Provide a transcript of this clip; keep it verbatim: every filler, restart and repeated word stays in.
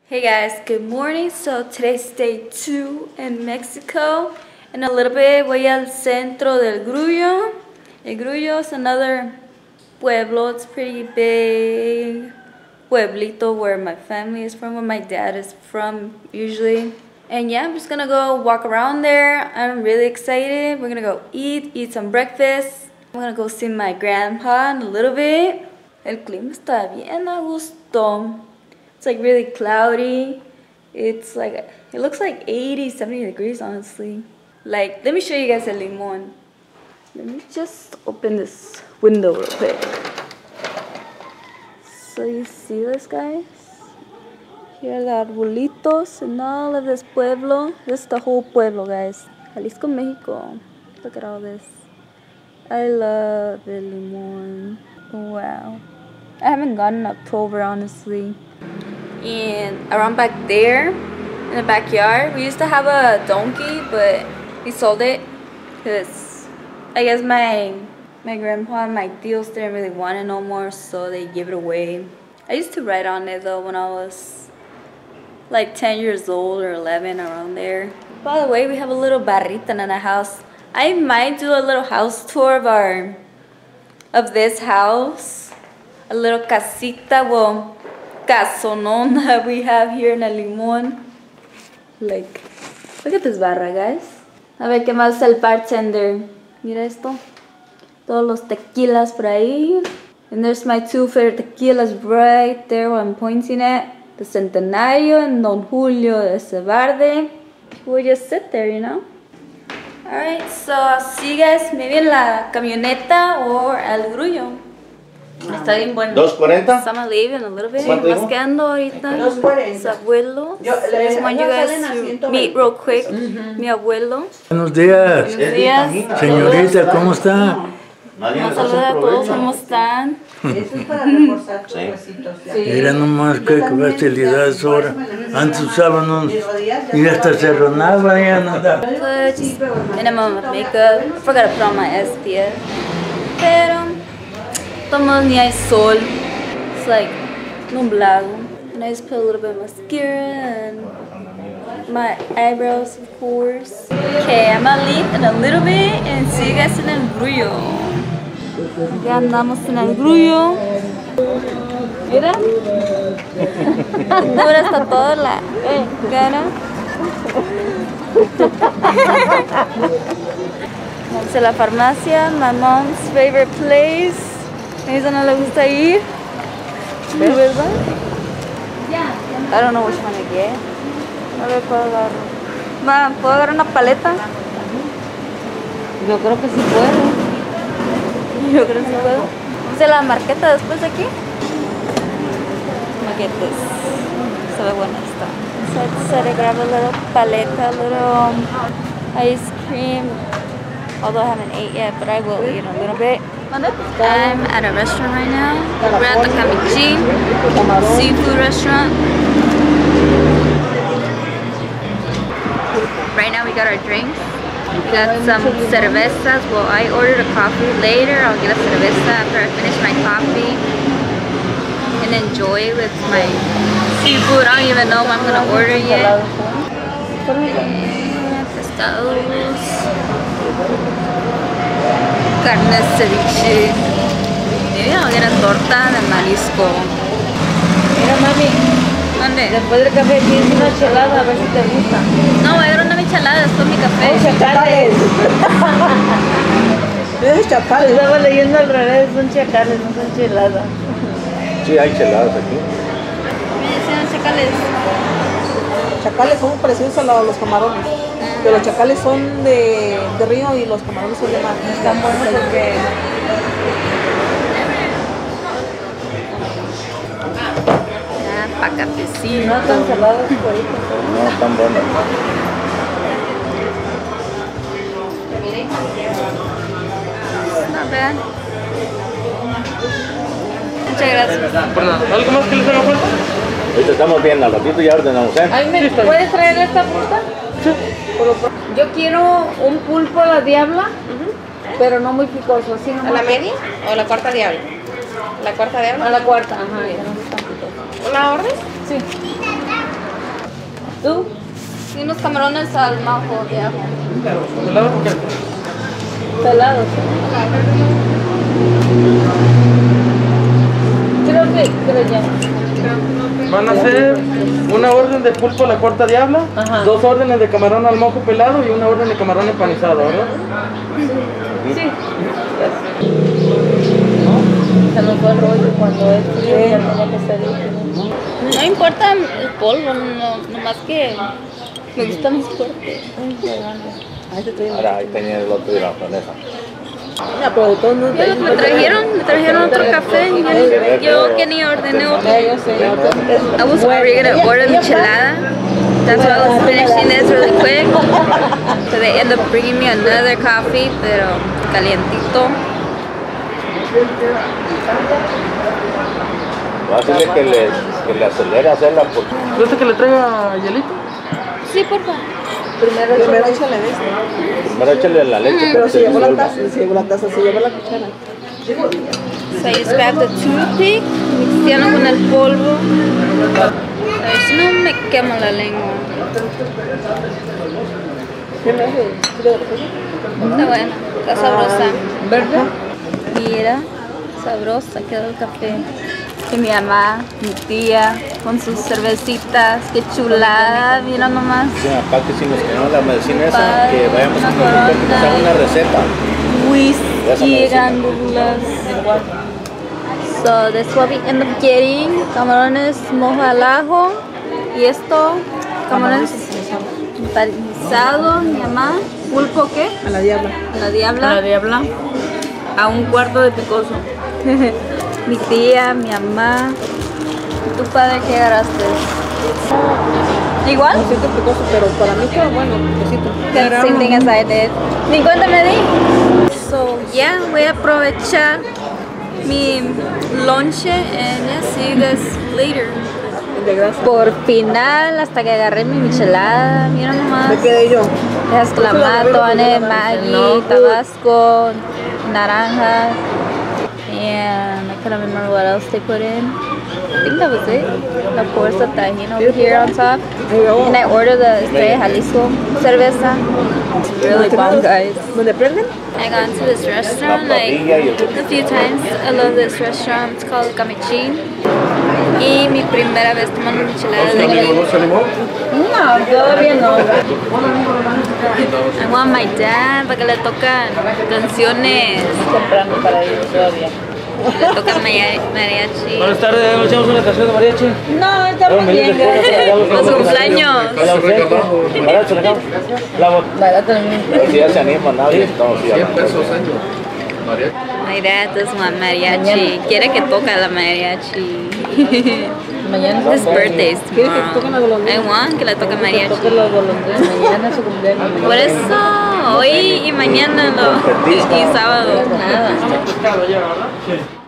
Hey guys, good morning. So today's day two in Mexico. In a little bit voy al centro del Grullo. El Grullo is another pueblo. It's pretty big pueblito where my family is from, where my dad is from usually. And yeah, I'm just gonna go walk around there. I'm really excited. We're gonna go eat, eat some breakfast. I'm gonna go see my grandpa in a little bit. El clima está bien a gusto. It's like really cloudy. It's like, it looks like eighty, seventy degrees honestly. Like, let me show you guys El Limón. Let me just open this window real quick. So you see this, guys? Here are the arbolitos and all of this pueblo. This is the whole pueblo, guys. Jalisco, Mexico. Look at all this. I love El Limón. Wow. I haven't gone in October, honestly. And around back there, in the backyard, we used to have a donkey, but we sold it because I guess my my grandpa and my tios didn't really want it no more, so they gave it away. I used to ride on it though when I was like ten years old or eleven, around there. By the way, we have a little barrita in the house. I might do a little house tour of our of this house, a little casita, well, casonón that we have here in El Limón. Like, look at this barra, guys. A ver qué más el bartender. Mira esto. Todos los tequilas por ahí. And there's my two favorite tequilas right there where I'm pointing at. The Centenario and Don Julio de Cebarde. We'll just sit there, you know. Alright, so I'll see you guys maybe en la camioneta or El Grullo. Está bien bueno. ¿dos cuarenta? So I'm gonna leave in a little bit. ¿Cuánto Más quedando ahorita su abuelo. So I just want you guys to meet real quick. Uh-huh. Mi abuelo. Buenos días. Buenos días. Señorita, ¿cómo está? Nos saluda a todos, ¿cómo están? Eso es para reforzar tus huesitos. Mira nomás qué facilidad es ahora. Antes usábamos y hasta se ronaba ya nada. Just minimum of makeup. Forgot to put on my S P F. Pero tomo ni hay sol. It's like nublado. And I just put a little bit of mascara and my eyebrows, of course. Okay, I'm gonna leave in a little bit and see you guys in El Grullo. Ya andamos en El Grullo. Mira. Dura hasta toda la cara. Vamos a la farmacia, my mom's favorite place. A ella no le gusta ir, ¿verdad? I don't know which one to get. A ver, puedo agarrar. Ma, ¿puedo agarrar una paleta? Yo creo que sí puedo. Yo creo que sí puedo. Vamos a la marqueta después de aquí. Maquetes. Se ve buena esta. So I decided to grab a little paleta, a little ice cream. Although I haven't ate yet, but I will eat in a little bit. I'm at a restaurant right now. We're at the Camichi seafood restaurant. Right now we got our drinks. We got some cervezas. Well, I ordered a coffee. Later I'll get a cerveza after I finish my coffee and enjoy with my seafood. I don't even know what I'm gonna order yet. And pescados. Carne ceviche. Maybe I'll get a torta de marisco. Mira, mami. ¿Dónde? Después del café tienes una chelada, a ver si te gusta. No, voy a dar una michelada después mi café. ¡Oh, chacales! Es chacales. Estaba leyendo al revés, son chacales, no son cheladas. Sí, hay cheladas aquí. Me decían chacales. Chacales son parecidos a los camarones. Pero los chacales son de, de río y los camarones son de mar. Están buenos porque... Ah, pa' cafecito. no están salados por ahí. No, están buenas. Not bad. Muchas gracias. ¿Algo más que les haga falta? Ahorita estamos bien, al ratito ya ordenamos, ¿eh? Ay, ¿me puedes traer esta fruta? Sí. Yo quiero un pulpo a la diabla, uh-huh, pero no muy picoso. Así ¿A la media o la cuarta diabla? ¿La cuarta diabla? A la cuarta, ajá. Ya no es tan picoso. ¿Una orden? Sí. ¿Tú? Y unos camarones al majo de ajo. ¿Pelado por qué? Pelados. Creo que, creo ya. Van a hacer una orden de pulpo a la cuarta diabla, Ajá. dos órdenes de camarón al mojo pelado y una orden de camarón empanizado, ¿verdad? Sí. Se nos fue el rollo cuando es frío, ya tenía que ser líquido. No importa el polvo, no, nomás que me gusta más fuerte. Ahora ahí tenía el otro de la francesa. Ya, pero de todos modos. Ya me trajeron, me trajeron otro café. Yo, yo que ni ordené otro. Ya, yo sé. I was already gonna order michelada. That's why I was finishing this really quick. So they end up bringing me another coffee, pero calientito. Va a decirle que le, que le acelere a hacerla porque ¿Gusta que le traiga hielito? Sí, por favor. Primero, primero échale de esto. primero échale la leche. Pero para si que llevó la disuelva. taza, si llevó la taza, si llevó la cuchara. So I just grab the toothpick, mixteando con el polvo. A ver si no me quemo la lengua. ¿Qué me hace? Está buena, está sabrosa. ¿Verdad? Mira, sabrosa quedó el café. Y mi mamá, mi tía, con sus cervecitas, qué chulada, mira nomás. Sí, acá que si nos quedamos la medicina esa, Padre, que vayamos una con un doctor que nos haga una receta. Whisky, gandulas. So that's what we end up getting. Camarones mojo al ajo. Y esto, camarones empanizados, mi mamá. ¿Pulpo qué? A la diabla. A la diabla. A la diabla. A un cuarto de picoso. Mi tía, mi mamá. ¿Y tu padre qué agarraste? ¿Igual? No siento picoso, pero para mí quedó bueno, picosito. The same thing as I did. cincuenta me di. So, yeah, voy a aprovechar mi lonche and yeah, see you guys later. De grasa. Por final, hasta que agarré mi michelada, mira nomás. Me quedé yo. Las clamatones, Maggi, Tabasco, naranja. And I couldn't remember what else they put in. I think that was it. Of course, the tajin over here on top. And I ordered the Estrella Jalisco cerveza. It's really bomb, guys. ¿Dónde prenden? I got into this restaurant like a few times. I love this restaurant. It's called Camichin. Y mi primera vez tomando micheladas de aquí. No, todavía no. I want my dad para que le tocan canciones. Temprano para ir todavía. Le toca maria- mariachi. Buenas tardes, ¿nos echamos una canción de mariachi? No, estamos bien, gracias. Los cumpleaños. Ahora se la acabo. La bot- Si ya se animan, nadie estamos así hablando. My dad does want mariachi. Quiere que toque la mariachi. Mañana His birthday is ¿Quieres que toquen la tomorrow. golondrina? I want que le toque mariachi. toca los golondrinas. Mañana es su cumpleaños. Por eso, hoy y mañana lo, y, y sábado. Nada. Pescado ya, ¿verdad? Sí.